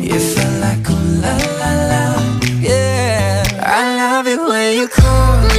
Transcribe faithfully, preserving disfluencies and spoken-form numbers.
You felt like ooh la la la, yeah. I love it when you call me.